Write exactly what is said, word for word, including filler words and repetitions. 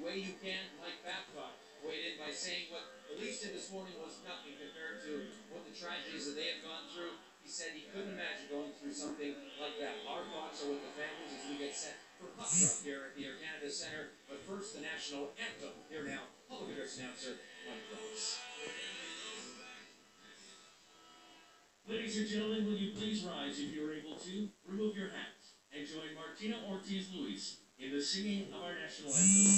way you can. Mike Babcock weighed in by saying what police did this morning was nothing compared to what the tragedies that they have gone through. He said he couldn't imagine going through something like that. Our thoughts are with the families as we get set for Puck Drop here at the Air Canada Centre. But first, the national anthem. Here now, public address announcer Mike Cross. Ladies and gentlemen, will you please rise if you are able to? Remove your hats and join Martina Ortiz Luis in the singing of our national anthem.